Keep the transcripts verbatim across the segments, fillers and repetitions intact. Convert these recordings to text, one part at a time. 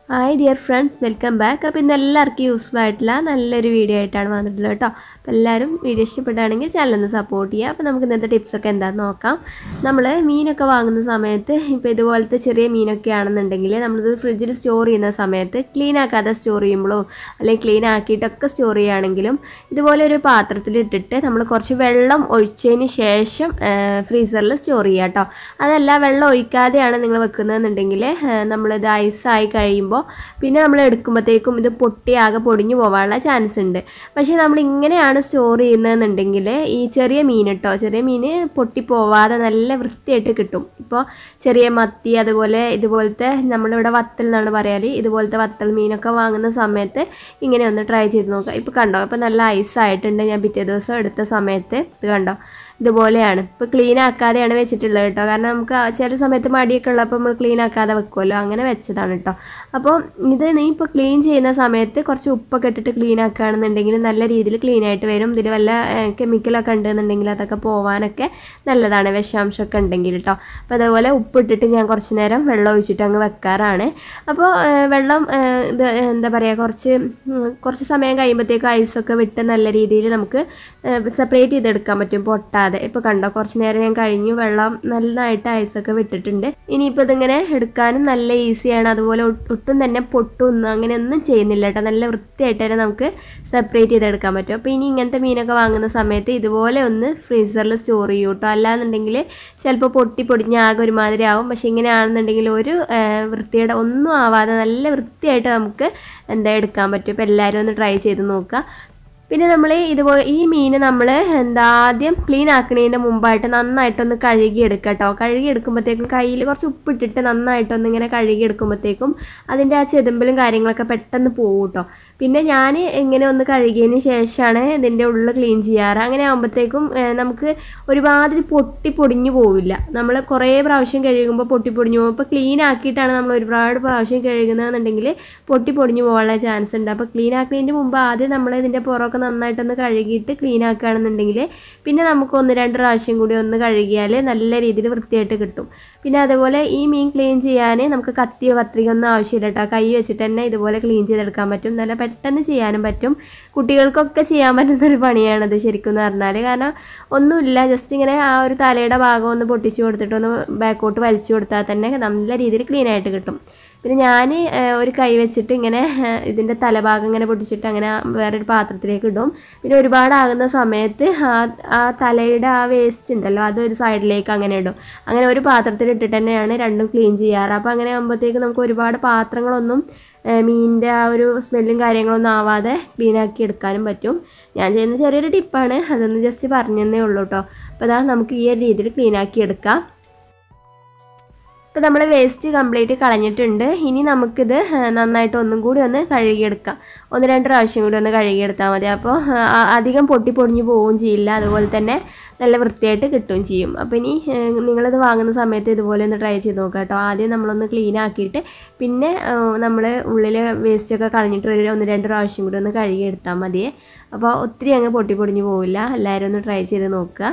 Hi dear friends, welcome back. അപ്പോൾ ഇന്ന് എല്ലാവർക്കും യൂസ്ഫുൾ ആയിട്ടുള്ള നല്ലൊരു വീഡിയോ ആയിട്ടാണ് വന്നിട്ടുള്ളത് കേട്ടോ. അപ്പോൾ എല്ലാവരും വീഡിയോ ഇഷ്ടപ്പെടുകയാണെങ്കിൽ ചാനൽ ഒന്ന് സപ്പോർട്ട് ചെയ്യുക. അപ്പോൾ നമുക്ക് ഇന്നത്തെ ടിപ്സൊക്കെ എന്താണെന്ന് നോക്കാം. നമ്മൾ മീനൊക്കെ വാങ്ങുന്ന സമയത്ത് ഇപ്പോൾ ഇതുപോലത്തെ ചെറിയ മീനൊക്കെ ആണെന്നുണ്ടെങ്കിൽ നമ്മളിത് ഫ്രിഡ്ജിൽ സ്റ്റോർ ചെയ്യുന്ന സമയത്ത് ക്ലീൻ ആക്കാതെ സ്റ്റോർ ചെയ്യുമ്പോഴോ അല്ലെങ്കിൽ ക്ലീൻ ആക്കിയിട്ടൊക്കെ സ്റ്റോർ ചെയ്യുകയാണെങ്കിലും ഇതുപോലെ ഒരു പാത്രത്തിലിട്ടിട്ട് നമ്മൾ കുറച്ച് വെള്ളം ഒഴിച്ചതിന് ശേഷം ഫ്രീസറിൽ സ്റ്റോർ ചെയ്യുക കേട്ടോ. അതല്ല വെള്ളം ഒഴിക്കാതെയാണ് നിങ്ങൾ വെക്കുന്നതെന്നുണ്ടെങ്കിൽ നമ്മളിത് ഐസായി കഴിയുമ്പോൾ പിന്നെ നമ്മൾ എടുക്കുമ്പോഴത്തേക്കും ഇത് പൊട്ടി ആകെ പൊടിഞ്ഞു പോകാനുള്ള ചാൻസ് ഉണ്ട്. പക്ഷേ നമ്മൾ ഇങ്ങനെയാണ് സ്റ്റോർ ചെയ്യുന്നതെന്നുണ്ടെങ്കിൽ ഈ ചെറിയ മീൻ കേട്ടോ, ചെറിയ മീൻ പൊട്ടിപ്പോവാതെ നല്ല വൃത്തിയായിട്ട് കിട്ടും. ഇപ്പോൾ ചെറിയ മത്തി അതുപോലെ ഇതുപോലത്തെ നമ്മളിവിടെ വത്തൽ എന്നാണ് പറയാറ്, ഇതുപോലത്തെ വത്തൽ മീനൊക്കെ വാങ്ങുന്ന സമയത്ത് ഇങ്ങനെ ഒന്ന് ട്രൈ ചെയ്ത് നോക്കുക. ഇപ്പോൾ കണ്ടോ, ഇപ്പോൾ നല്ല ഐസായിട്ടുണ്ട്. ഞാൻ പിറ്റേ ദിവസം എടുത്ത സമയത്ത് ഇത് കണ്ടോ ഇതുപോലെയാണ്. ഇപ്പോൾ ക്ലീൻ ആക്കാതെയാണ് വെച്ചിട്ടുള്ളത് കേട്ടോ. കാരണം നമുക്ക് ചില സമയത്ത് മടിയൊക്കെ ഉള്ളപ്പോൾ നമ്മൾ ക്ലീൻ ആക്കാതെ വെക്കുമല്ലോ, അങ്ങനെ വെച്ചതാണ് കേട്ടോ. അപ്പോൾ ഇത് നീ ഇപ്പോൾ ക്ലീൻ ചെയ്യുന്ന സമയത്ത് കുറച്ച് ഉപ്പൊക്കെ ഇട്ടിട്ട് ക്ലീൻ ആക്കുകയാണെന്നുണ്ടെങ്കിൽ നല്ല രീതിയിൽ ക്ലീൻ ആയിട്ട് വരും. ഇതിൽ വല്ല കെമിക്കലൊക്കെ ഉണ്ടെന്നുണ്ടെങ്കിൽ അതൊക്കെ പോകാനൊക്കെ നല്ലതാണ്, വിഷാംശമൊക്കെ ഉണ്ടെങ്കിൽ കേട്ടോ. അപ്പോൾ അതേപോലെ ഉപ്പിട്ടിട്ട് ഞാൻ കുറച്ച് നേരം വെള്ളം ഒഴിച്ചിട്ട് അങ്ങ് വെക്കാറാണ്. അപ്പോൾ വെള്ളം ഇത് എന്താ പറയുക, കുറച്ച് കുറച്ച് സമയം കഴിയുമ്പോഴത്തേക്കും ഐസൊക്കെ വിട്ട് നല്ല രീതിയിൽ നമുക്ക് സെപ്പറേറ്റ് ചെയ്തെടുക്കാൻ പറ്റും പൊട്ടാതെ. ഇപ്പോൾ കണ്ടോ, കുറച്ച് നേരം ഞാൻ കഴിഞ്ഞു, വെള്ളം നന്നായിട്ട് ഐസൊക്കെ വിട്ടിട്ടുണ്ട്. ഇനിയിപ്പോൾ ഇതിങ്ങനെ എടുക്കാനും നല്ല ഈസിയാണ്. അതുപോലെ ഒട്ടും തന്നെ പൊട്ടൊന്നും അങ്ങനെയൊന്നും ചെയ്യുന്നില്ല കേട്ടോ. നല്ല വൃത്തിയായിട്ട് തന്നെ നമുക്ക് സെപ്പറേറ്റ് ചെയ്തെടുക്കാൻ പറ്റും. അപ്പോൾ ഇനി ഇങ്ങനത്തെ മീനൊക്കെ വാങ്ങുന്ന സമയത്ത് ഇതുപോലെ ഒന്ന് ഫ്രീസറിൽ സ്റ്റോർ ചെയ്യും കേട്ടോ. അല്ലാന്നുണ്ടെങ്കിൽ ചിലപ്പോൾ പൊട്ടി പൊടിഞ്ഞ് ആകെ ഒരുമാതിരി ആവും. പക്ഷേ ഇങ്ങനെയാണെന്നുണ്ടെങ്കിൽ ഒരു വൃത്തിയുടെ ഒന്നും ആവാതെ നല്ല വൃത്തിയായിട്ട് നമുക്ക് എന്താ എടുക്കാൻ പറ്റും. ഇപ്പോൾ എല്ലാവരും ഒന്ന് ട്രൈ ചെയ്ത് നോക്കുക. പിന്നെ നമ്മൾ ഇതുപോലെ ഈ മീൻ നമ്മൾ എന്താ ആദ്യം ക്ലീൻ ആക്കുന്നതിൻ്റെ മുമ്പായിട്ട് നന്നായിട്ടൊന്ന് കഴുകിയെടുക്കുക കേട്ടോ. കഴുകിയെടുക്കുമ്പോഴത്തേക്കും കയ്യിൽ കുറച്ച് ഉപ്പിട്ടിട്ട് നന്നായിട്ടൊന്ന് ഇങ്ങനെ കഴുകിയെടുക്കുമ്പോഴത്തേക്കും അതിൻ്റെ ആ ചെതുമ്പലും കാര്യങ്ങളൊക്കെ പെട്ടെന്ന് പോകും കേട്ടോ. പിന്നെ ഞാൻ ഇങ്ങനെ ഒന്ന് കഴുകിയതിന് ശേഷമാണ് ഇതിൻ്റെ ഉള്ളിൽ ക്ലീൻ ചെയ്യാറ്. അങ്ങനെ ആകുമ്പോഴത്തേക്കും നമുക്ക് ഒരുമാതിരി പൊട്ടി പൊടിഞ്ഞു പോവില്ല. നമ്മൾ കുറേ പ്രാവശ്യം കഴുകുമ്പോൾ പൊട്ടി പൊടിഞ്ഞു പോകും. ഇപ്പോൾ ക്ലീൻ ആക്കിയിട്ടാണ് നമ്മൾ ഒരുപാട് പ്രാവശ്യം കഴുകുന്നതെന്നുണ്ടെങ്കിൽ പൊട്ടി പൊടിഞ്ഞു പോകാനുള്ള ചാൻസ് ഉണ്ട്. അപ്പോൾ ക്ലീൻ ആക്കുന്നതിൻ്റെ മുമ്പ് ആദ്യം നമ്മൾ ഇതിൻ്റെ പുറമൊക്കെ നന്നായിട്ടൊന്ന് കഴുകിയിട്ട് ക്ലീൻ ആക്കുകയാണെന്നുണ്ടെങ്കിൽ പിന്നെ നമുക്ക് ഒന്ന് രണ്ട് പ്രാവശ്യം കൂടി ഒന്ന് കഴുകിയാൽ നല്ല രീതിയിൽ വൃത്തിയായിട്ട് കിട്ടും. പിന്നെ അതുപോലെ ഈ മീൻ ക്ലീൻ ചെയ്യാൻ നമുക്ക് കത്തിയോ കത്രികയോ ഒന്നും ആവശ്യമില്ല കേട്ടോ. കൈ വെച്ചിട്ട് തന്നെ ഇതുപോലെ ക്ലീൻ ചെയ്തെടുക്കാൻ പറ്റും. നല്ല പെട്ടെന്ന് ചെയ്യാനും പറ്റും. കുട്ടികൾക്കൊക്കെ ചെയ്യാൻ പറ്റുന്നൊരു പണിയാണത് ശരിക്കും എന്ന് പറഞ്ഞാൽ. കാരണം ഒന്നുമില്ല, ജസ്റ്റ് ഇങ്ങനെ ആ ഒരു തലയുടെ ഭാഗം ഒന്ന് പൊട്ടിച്ച് കൊടുത്തിട്ട് ഒന്ന് ബാക്കോട്ട് വലിച്ചു കൊടുത്താൽ തന്നെ നല്ല രീതിയിൽ ക്ലീൻ ആയിട്ട് കിട്ടും. പിന്നെ ഞാൻ ഒരു കൈ വെച്ചിട്ട് ഇങ്ങനെ ഇതിൻ്റെ തലഭാഗം ഇങ്ങനെ പൊട്ടിച്ചിട്ട് അങ്ങനെ വേറൊരു പാത്രത്തിലേക്ക് ഇടും. പിന്നെ ഒരുപാടാകുന്ന സമയത്ത് ആ ആ തലയുടെ ആ വേസ്റ്റ് ഉണ്ടല്ലോ അതൊരു സൈഡിലേക്ക് അങ്ങനെ ഇടും. അങ്ങനെ ഒരു പാത്രത്തിൽ ഇട്ടിട്ട് തന്നെയാണ് രണ്ടും ക്ലീൻ ചെയ്യാറ്. അപ്പോൾ അങ്ങനെ ആകുമ്പോഴത്തേക്ക് നമുക്ക് ഒരുപാട് പാത്രങ്ങളൊന്നും മീനിൻ്റെ ആ ഒരു സ്മെല്ലും കാര്യങ്ങളൊന്നും ആവാതെ ക്ലീൻ ആക്കി എടുക്കാനും പറ്റും. ഞാൻ ചെയ്യുന്ന ചെറിയൊരു ടിപ്പാണ്, അതൊന്ന് ജസ്റ്റ് പറഞ്ഞതേ ഉള്ളൂ കേട്ടോ. അപ്പോൾ അതാ നമുക്ക് ഈ ഒരു രീതിയിൽ ക്ലീൻ ആക്കി എടുക്കാം. ഇപ്പോൾ നമ്മൾ വേസ്റ്റ് കംപ്ലീറ്റ് കളഞ്ഞിട്ടുണ്ട്. ഇനി നമുക്കിത് നന്നായിട്ട് ഒന്നും കൂടി ഒന്ന് കഴുകിയെടുക്കാം. ഒന്ന് രണ്ട് പ്രാവശ്യം കൂടി ഒന്ന് കഴുകിയെടുത്താൽ മതി. അപ്പോൾ അധികം പൊട്ടി പൊടിഞ്ഞു പോവുകയും ചെയ്യില്ല, അതുപോലെ തന്നെ നല്ല വൃത്തിയായിട്ട് കിട്ടുകയും ചെയ്യും. അപ്പോൾ ഇനി നിങ്ങളിത് വാങ്ങുന്ന സമയത്ത് ഇതുപോലെ ഒന്ന് ട്രൈ ചെയ്ത് നോക്കാം കേട്ടോ. ആദ്യം നമ്മളൊന്ന് ക്ലീൻ ആക്കിയിട്ട് പിന്നെ നമ്മൾ ഉള്ളിൽ വേസ്റ്റൊക്കെ കളഞ്ഞിട്ട് ഒരു ഒന്ന് രണ്ട് പ്രാവശ്യം കൂടി ഒന്ന് കഴുകിയെടുത്താൽ മതിയേ. അപ്പോൾ ഒത്തിരി അങ്ങ് പൊട്ടി പൊടിഞ്ഞു പോവില്ല. എല്ലാവരും ഒന്ന് ട്രൈ ചെയ്ത് നോക്കുക.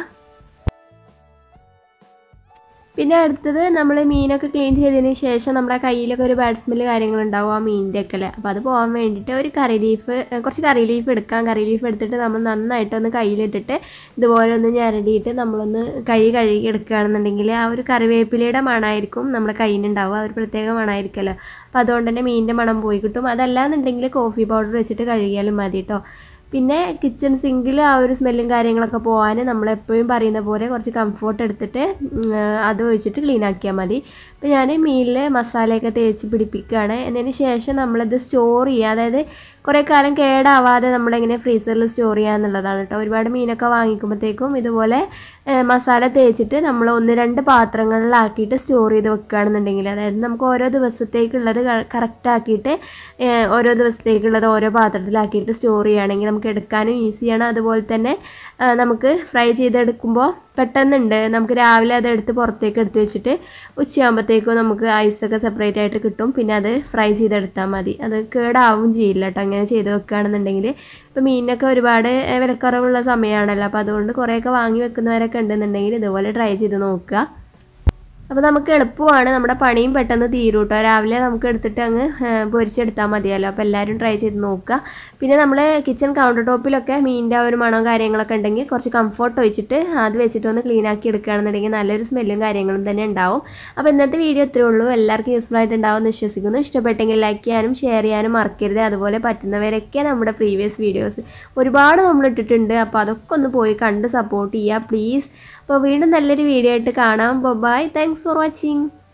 പിന്നെ അടുത്തത് നമ്മൾ മീനൊക്കെ ക്ലീൻ ചെയ്തതിന് ശേഷം നമ്മുടെ കയ്യിലൊക്കെ ഒരു ബാഡ് സ്മെല്ല് കാര്യങ്ങളുണ്ടാവും ആ മീനിൻ്റെ ഒക്കെ അല്ലേ. അപ്പോൾ അത് പോകാൻ വേണ്ടിയിട്ട് ഒരു കറി ലീഫ് കുറച്ച് കറി ലീഫ് എടുക്കാം. കറി ലീഫ് എടുത്തിട്ട് നമ്മൾ നന്നായിട്ടൊന്ന് കയ്യിലിട്ടിട്ട് ഇതുപോലെ ഒന്ന് ഞരടിയിട്ട് നമ്മളൊന്ന് കൈ കഴുകി എടുക്കുകയാണെന്നുണ്ടെങ്കിൽ ആ ഒരു കറിവേപ്പിലയുടെ മണമായിരിക്കും നമ്മുടെ കയ്യിനുണ്ടാവുക. ഒരു പ്രത്യേക മണമായിരിക്കുമല്ലോ. അപ്പോൾ അതുകൊണ്ട് തന്നെ മീനിൻ്റെ മണം പോയി കിട്ടും. അതല്ലാന്നുണ്ടെങ്കിൽ കോഫി പൗഡർ വെച്ചിട്ട് കഴുകിയാലും മതി കേട്ടോ. പിന്നെ കിച്ചൺ സിങ്കിൽ ആ ഒരു സ്മെല്ലും കാര്യങ്ങളൊക്കെ പോകാൻ നമ്മളെപ്പോഴും പറയുന്ന പോലെ കുറച്ച് കംഫോർട്ട് എടുത്തിട്ട് അത് ഒഴിച്ചിട്ട് ക്ലീൻ ആക്കിയാൽ മതി. അപ്പോൾ ഞാൻ മീനിൽ മസാലയൊക്കെ തേച്ച് പിടിപ്പിക്കുകയാണ്. എന്നതിന് ശേഷം നമ്മളത് സ്റ്റോർ ചെയ്യുക. അതായത് കുറേ കാലം കേടാവാതെ നമ്മളെങ്ങനെ ഫ്രീസറിൽ സ്റ്റോർ ചെയ്യുക എന്നുള്ളതാണ് കേട്ടോ. ഒരുപാട് മീനൊക്കെ വാങ്ങിക്കുമ്പോഴത്തേക്കും ഇതുപോലെ മസാല തേച്ചിട്ട് നമ്മൾ ഒന്ന് രണ്ട് പാത്രങ്ങളിലാക്കിയിട്ട് സ്റ്റോർ ചെയ്ത് വെക്കുകയാണെന്നുണ്ടെങ്കിൽ, അതായത് നമുക്ക് ഓരോ ദിവസത്തേക്കുള്ളത് കറക്റ്റ് ആക്കിയിട്ട് ഓരോ ദിവസത്തേക്കുള്ളത് ഓരോ പാത്രത്തിലാക്കിയിട്ട് സ്റ്റോർ ചെയ്യുകയാണെങ്കിൽ നമുക്ക് എടുക്കാനും ഈസിയാണ്. അതുപോലെ തന്നെ നമുക്ക് ഫ്രൈ ചെയ്തെടുക്കുമ്പോൾ പെട്ടെന്നുണ്ട്. നമുക്ക് രാവിലെ അത് എടുത്ത് പുറത്തേക്ക് എടുത്ത് വെച്ചിട്ട് ഉച്ചയാകുമ്പോഴത്തേക്കും നമുക്ക് ഐസൊക്കെ സെപ്പറേറ്റ് ആയിട്ട് കിട്ടും. പിന്നെ അത് ഫ്രൈ ചെയ്തെടുത്താൽ മതി. അത് കേടാവും ചെയ്യില്ല കേട്ടോ അങ്ങനെ ചെയ്ത് വെക്കുകയാണെന്നുണ്ടെങ്കിൽ. ഇപ്പോൾ മീനിനൊക്കെ ഒരുപാട് വിലക്കുറവുള്ള സമയമാണല്ലോ. അപ്പോൾ അതുകൊണ്ട് കുറേയൊക്കെ വാങ്ങി വെക്കുന്നവരൊക്കെ ഉണ്ടെന്നുണ്ടെങ്കിൽ ഇതുപോലെ ട്രൈ ചെയ്ത് നോക്കുക. അപ്പോൾ നമുക്ക് എളുപ്പമാണ്, നമ്മുടെ പണിയും പെട്ടെന്ന് തീരും കേട്ടോ. രാവിലെ നമുക്ക് എടുത്തിട്ട് അങ്ങ് പൊരിച്ചെടുത്താൽ മതിയല്ലോ. അപ്പോൾ എല്ലാവരും ട്രൈ ചെയ്ത് നോക്കുക. പിന്നെ നമ്മൾ കിച്ചൺ കൗണ്ടർ ടോപ്പിലൊക്കെ മീനിൻ്റെ ഒരു മണവും കാര്യങ്ങളൊക്കെ ഉണ്ടെങ്കിൽ കുറച്ച് കംഫോർട്ട് ഒഴിച്ചിട്ട് അത് വെച്ചിട്ട് ഒന്ന് ക്ലീൻ ആക്കി എടുക്കുകയാണെന്നുണ്ടെങ്കിൽ നല്ലൊരു സ്മെല്ലും കാര്യങ്ങളും തന്നെ ഉണ്ടാവും. അപ്പോൾ ഇന്നത്തെ വീഡിയോ ഇത്രയേ ഉള്ളൂ. എല്ലാവർക്കും യൂസ്ഫുൾ ആയിട്ട് ഉണ്ടാവുമെന്ന് വിശ്വസിക്കുന്നു. ഇഷ്ടപ്പെട്ടെങ്കിൽ ലൈക്ക് ചെയ്യാനും ഷെയർ ചെയ്യാനും മറക്കരുത്. അതുപോലെ പറ്റുന്നവരൊക്കെ നമ്മുടെ പ്രീവിയസ് വീഡിയോസ് ഒരുപാട് നമ്മൾ ഇട്ടിട്ടുണ്ട്. അപ്പോൾ അതൊക്കെ ഒന്ന് പോയി കണ്ട് സപ്പോർട്ട് ചെയ്യുക പ്ലീസ്. അപ്പോൾ വീണ്ടും നല്ലൊരു വീഡിയോ ആയിട്ട് കാണാം. ബൈ. Thanks for watching.